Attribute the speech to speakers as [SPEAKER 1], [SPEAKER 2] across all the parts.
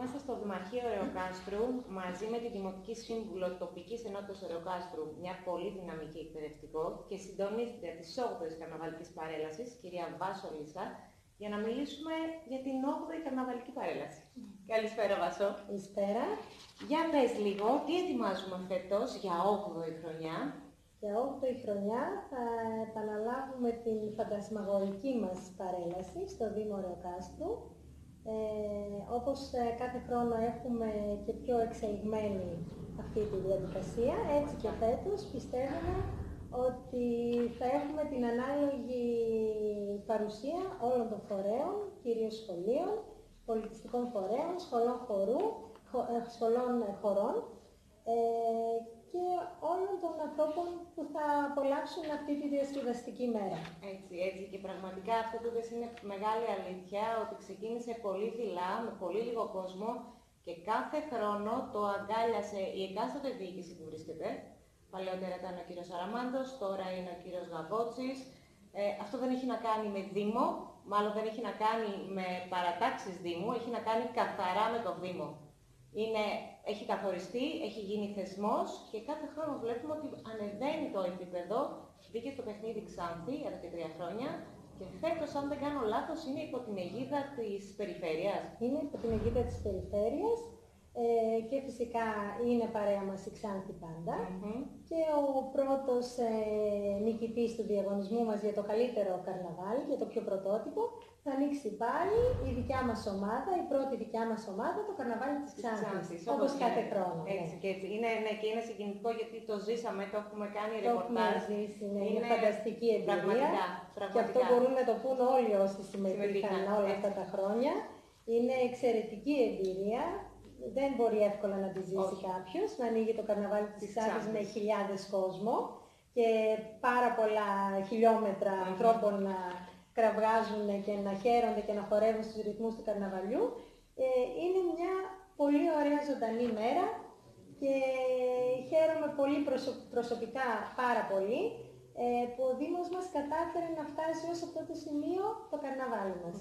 [SPEAKER 1] Είμαστε στο Δημαρχείο Ωρεοκάστρου μαζί με τη Δημοτική Σύμβουλο Τοπικής Ενότητας Ωρεοκάστρου, μια πολύ δυναμική εκπαιδευτικό και συντονίστρια της 8ης Καρναβαλικής Παρέλασης, κυρία Βάσο Λίσσα, για να μιλήσουμε για την 8η Καρναβαλική Παρέλαση. Καλησπέρα, Βάσο.
[SPEAKER 2] Καλησπέρα.
[SPEAKER 1] Για πες λίγο, τι ετοιμάζουμε φέτος για 8η χρονιά.
[SPEAKER 2] Για 8η χρονιά θα επαναλάβουμε την φαντασμαγορική μας παρέλαση στο Δήμο Ωρεοκάστρου. Όπως κάθε χρόνο έχουμε και πιο εξελιγμένη αυτή τη διαδικασία, έτσι και φέτος πιστεύουμε ότι θα έχουμε την ανάλογη παρουσία όλων των φορέων, κυρίως σχολείων, πολιτιστικών φορέων, σχολών χωρών και όλων των ανθρώπων που θα απολαύσουν αυτή τη διασκεδαστική μέρα.
[SPEAKER 1] Έτσι, και πραγματικά αυτό που είπες είναι μεγάλη αλήθεια, ότι ξεκίνησε πολύ δειλά, με πολύ λίγο κόσμο και κάθε χρόνο το αγκάλιασε η εκάστοτε διοίκηση που βρίσκεται. Παλαιότερα ήταν ο κύριος Αραμάντος, τώρα είναι ο κύριος Γαβότσης. Αυτό δεν έχει να κάνει με Δήμο, μάλλον δεν έχει να κάνει με παρατάξεις Δήμου, έχει να κάνει καθαρά με το Δήμο. Έχει καθοριστεί, έχει γίνει θεσμός και κάθε χρόνο βλέπουμε ότι ανεβαίνει το επίπεδο. Μπήκε στο παιχνίδι Ξάνθη εδώ και 3 χρόνια και φέτος, αν δεν κάνω λάθος, είναι υπό την αιγίδα της περιφέρειας.
[SPEAKER 2] Είναι υπό την αιγίδα της περιφέρειας και φυσικά είναι παρέα μας η Ξάνθη πάντα. Και ο πρώτος νικητής του διαγωνισμού μας για το καλύτερο καρναβάλι, για το πιο πρωτότυπο, θα ανοίξει πάλι η δικιά μας ομάδα, η πρώτη δικιά μας ομάδα, το καρναβάλι της Ξάνθης, όπως κάθε χρόνο.
[SPEAKER 1] Έτσι και έτσι. Και είναι συγκινητικό γιατί το ζήσαμε, το έχουμε κάνει
[SPEAKER 2] Το
[SPEAKER 1] ρεπορτάζ.
[SPEAKER 2] έχουμε ζήσει, είναι φανταστική εμπειρία.
[SPEAKER 1] Πραγματικά.
[SPEAKER 2] Και αυτό μπορούν να το πούν όλοι όσοι συμμετείχαν όλα αυτά τα χρόνια. Είναι εξαιρετική εμπειρία. Δεν μπορεί εύκολα να τη ζήσει κάποιος, να ανοίγει το καρναβάλι της Ξάνθης με χιλιάδες κόσμο και πάρα πολλά χιλιόμετρα ανθρώπων να κραυγάζουν και να χαίρονται και να χορεύουν στους ρυθμούς του καρναβαλιού. Είναι μια πολύ ωραία ζωντανή μέρα και χαίρομαι πολύ προσωπικά πάρα πολύ που ο Δήμος μας κατάφερε να φτάσει ως αυτό το σημείο το καρναβάλι μας.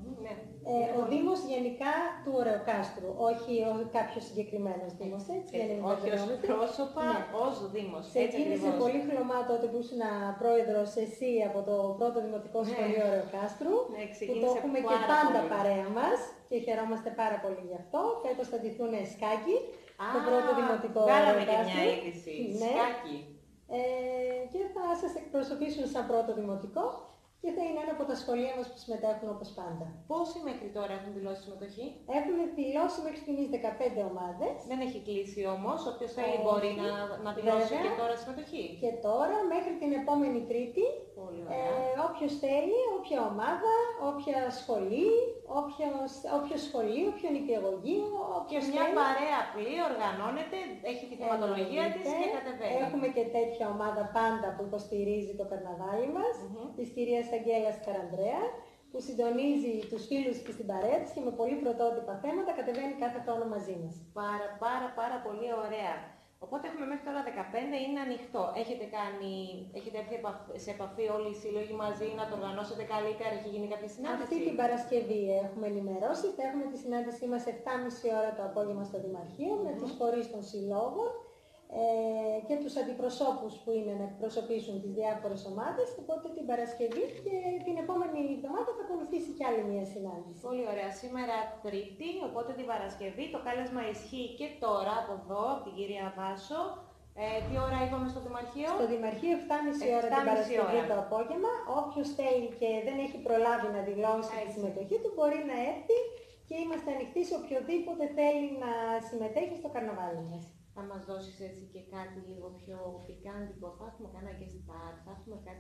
[SPEAKER 2] Ο Δήμος γενικά του Ωρεοκάστρου, όχι κάποιος συγκεκριμένος Δήμος, έτσι.
[SPEAKER 1] Όχι ως πρόσωπα, ως Δήμος.
[SPEAKER 2] Ξεκίνησε πολύ χλωμά τότε που ήσουν πρόεδρος εσύ από το πρώτο Δημοτικό Σχολείο Ωρεοκάστρου, που το έχουμε και πάντα παρέα μας και χαιρόμαστε πάρα πολύ γι' αυτό. Φέτος θα ντυθούν σκάκι, το πρώτο Δημοτικό
[SPEAKER 1] Ωρεοκάστρου.
[SPEAKER 2] Ωρεοκάστρου.
[SPEAKER 1] Βγάλαμε και μια είδηση, σκάκι.
[SPEAKER 2] Και θα σας εκπροσωπήσουν σαν πρώτο δημοτικό και θα είναι ένα από τα σχολεία μας που συμμετέχουν όπως πάντα.
[SPEAKER 1] Πόσοι μέχρι τώρα έχουν δηλώσει συμμετοχή?
[SPEAKER 2] Έχουν δηλώσει μέχρι στιγμής 15 ομάδες.
[SPEAKER 1] Δεν έχει κλείσει όμως, όποιος θέλει μπορεί να δηλώσει και τώρα συμμετοχή.
[SPEAKER 2] Και τώρα μέχρι την επόμενη Τρίτη, όποιος θέλει, όποια ομάδα, όποια σχολή, όποιο σχολείο, όποιο νηπιαγωγείο,
[SPEAKER 1] και μια παρέα απλή οργανώνεται, έχει τη θεματολογία της και κατεβαίνει.
[SPEAKER 2] Έχουμε και τέτοια ομάδα πάντα που υποστηρίζει το καρναβάλι μας, της κυρίας Αγγέλας Καραντρέα, που συντονίζει τους φίλους της στην παρέα της και με πολύ πρωτότυπα θέματα κατεβαίνει κάθε χρόνο μαζί μας.
[SPEAKER 1] Πάρα πολύ ωραία. Οπότε έχουμε μέχρι τώρα 15, είναι ανοιχτό. Έχετε έρθει σε επαφή όλοι οι σύλλογοι μαζί να το οργανώσετε καλύτερα, έχει γίνει κάποια συνάντηση?
[SPEAKER 2] Αυτή την Παρασκευή έχουμε ενημερώσει, θα έχουμε τη συνάντησή μας 7.30 ώρα το απόγευμα στο Δημαρχείο με τους φορείς των συλλόγων και τους αντιπροσώπους που είναι να εκπροσωπήσουν τις διάφορες ομάδες, οπότε την Παρασκευή και την επόμενη εβδομάδα θα ακολουθήσει κι άλλη μια συνάντηση.
[SPEAKER 1] Πολύ ωραία. Σήμερα Τρίτη, οπότε την Παρασκευή, το κάλεσμα ισχύει και τώρα από εδώ, από την κυρία Βάσο. Τι ώρα είπαμε στο Δημαρχείο?
[SPEAKER 2] Στο Δημαρχείο 7.30 ώρα την Παρασκευή το απόγευμα. Όποιος θέλει και δεν έχει προλάβει να δηλώσει τη συμμετοχή του μπορεί να έρθει και είμαστε ανοιχτοί σε οποιοδήποτε θέλει να συμμετέχει στο καρναβάλι μας.
[SPEAKER 1] Θα μας δώσεις έτσι και κάτι λίγο πιο πικάντικο, θα έχουμε κανένα guest star, θα έχουμε κάτι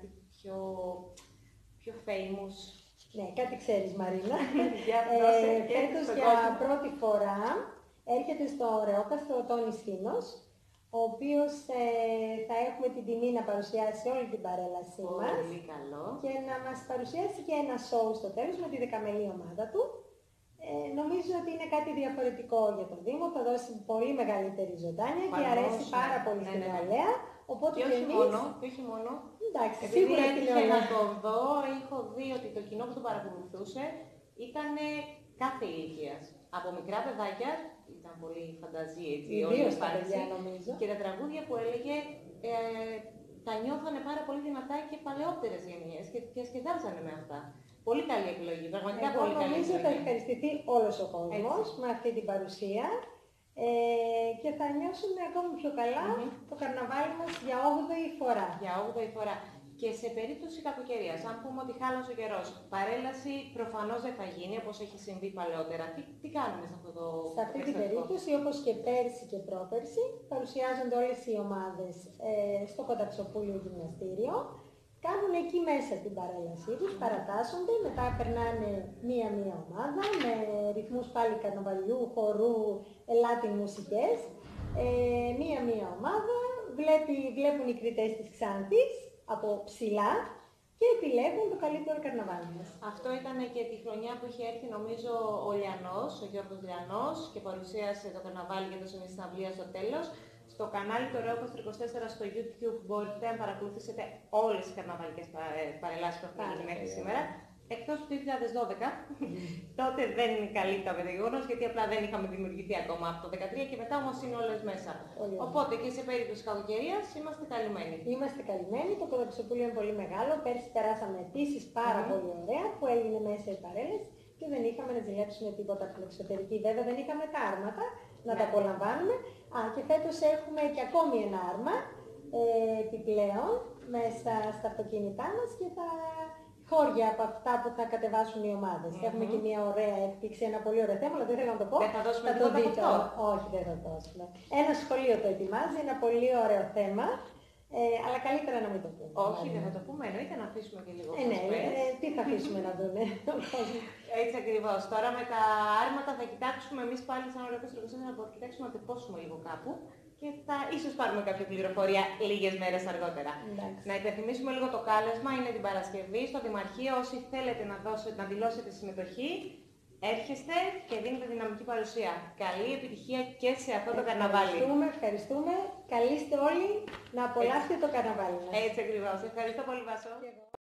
[SPEAKER 1] πιο famous.
[SPEAKER 2] Ναι, κάτι ξέρεις Μαρίνα. Φέτος για πρώτη φορά έρχεται στο Ωρεόκαστρο ο Τόνης Φίνος, ο οποίος θα έχουμε την τιμή να παρουσιάσει όλη την παρέλασή μας.
[SPEAKER 1] Πολύ καλό.
[SPEAKER 2] Και να μας παρουσιάσει και ένα show στο τέλος με τη δεκαμελή ομάδα του. Νομίζω ότι είναι κάτι διαφορετικό για τον Δήμο, θα δώσει πολύ μεγαλύτερη ζωντάνια και αρέσει πάρα πολύ στην νεολαία. Οπότε
[SPEAKER 1] και όχι μόνο.
[SPEAKER 2] Εντάξει,
[SPEAKER 1] επειδή
[SPEAKER 2] σίγουρα
[SPEAKER 1] έτυχε να το δω, έχω δει ότι το κοινό που το παρακολουθούσε ήταν κάθε ηλικίας. από μικρά παιδάκια, ήταν πολύ φανταζή έτσι,
[SPEAKER 2] Ιδίως τα παιδιά νομίζω.
[SPEAKER 1] Και τα τραγούδια που έλεγε τα νιώθανε πάρα πολύ δυνατά και παλαιότερες γενιές και διασκεδάζανε με αυτά. Πολύ καλή επιλογή, πραγματικά πολύ καλή επιλογή.
[SPEAKER 2] Νομίζω θα ευχαριστηθεί όλος ο κόσμος με αυτή την παρουσία και θα νιώσουμε ακόμη πιο καλά το καρναβάλι μας για 8η φορά.
[SPEAKER 1] Για 8η φορά. Και σε περίπτωση κακοκαιρίας, αν πούμε ότι χάλασε ο καιρός, παρέλαση προφανώς δεν θα γίνει όπως έχει συμβεί παλαιότερα. Τι κάνουμε σε αυτό το περιστατικό?
[SPEAKER 2] Σε αυτή την περίπτωση, όπως και πέρσι και πρόπερσι, παρουσιάζονται όλες οι ομάδες στο Κονταψοπούλιο Γυμναστήριο. Κάνουν εκεί μέσα την παρέλασή τους, παρατάσσονται, μετά περνάνε μία-μία ομάδα με ρυθμούς πάλι καρναβαλιού, χορού, Latin μουσικές. Μία-μία ομάδα, βλέπουν οι κριτές της Ξάνθης από ψηλά και επιλέγουν το καλύτερο καρναβάλι μας.
[SPEAKER 1] Αυτό ήταν και τη χρονιά που είχε έρθει νομίζω ο Λιανός, ο Γιώργος Λιανός και παρουσίασε το καρναβάλι και έδωσε μια συναυλία στο τέλος. Στο κανάλι του Ρεόπαστρο 24 στο YouTube μπορείτε να παρακολουθήσετε όλες τις καρναβαλικές παρελάσεις που έχουν γίνει μέχρι σήμερα. Εκτός του 2012, τότε δεν καλύπταμε το γεγονός γιατί απλά δεν είχαμε δημιουργηθεί ακόμα από το 2013 και μετά όμως είναι όλες μέσα. Οπότε και σε περίπτωση κακοκαιρίας είμαστε καλυμμένοι.
[SPEAKER 2] Είμαστε καλυμμένοι, το Κονταψοπούλιο είναι πολύ μεγάλο. Πέρσι περάσαμε επίσης πάρα πολύ ωραία που έγινε μέσα η παρέλαση και δεν είχαμε να ζηλέψουμε τίποτα από την εξωτερική. Βέβαια δεν είχαμε τα άρματα να τα απολαμβάνουμε. Και φέτος έχουμε και ακόμη ένα άρμα επιπλέον μέσα στα αυτοκίνητά μας και θα χώρια από αυτά που θα κατεβάσουν οι ομάδες. Έχουμε και μια ωραία έκπληξη, ένα πολύ ωραίο θέμα, αλλά δεν θέλω να το πω.
[SPEAKER 1] Δεν θα δώσουμε
[SPEAKER 2] το
[SPEAKER 1] δείτε.
[SPEAKER 2] Όχι, δεν θα το δώσουμε. Ένα σχολείο το ετοιμάζει, ένα πολύ ωραίο θέμα, αλλά καλύτερα να μην το πούμε.
[SPEAKER 1] Όχι, δεν θα το πούμε, εννοείται να αφήσουμε και λίγο.
[SPEAKER 2] Τι θα αφήσουμε να δούμε.
[SPEAKER 1] Έτσι ακριβώς. Τώρα με τα άρματα θα κοιτάξουμε εμείς πάλι σαν Ρεόπαστρο 24 να κοιτάξουμε να τυπώσουμε λίγο κάπου και θα ίσως πάρουμε κάποια πληροφορία λίγες μέρες αργότερα. Να υπενθυμίσουμε λίγο το κάλεσμα, είναι την Παρασκευή στο Δημαρχείο. Όσοι θέλετε να δηλώσετε συμμετοχή, έρχεστε και δίνετε δυναμική παρουσία. Καλή επιτυχία και σε αυτό το καρναβάλι.
[SPEAKER 2] Ευχαριστούμε. Καλείστε όλοι να απολαύσετε το καρναβάλι μας.
[SPEAKER 1] Έτσι ακριβώς. Ευχαριστώ πολύ, Βάσο.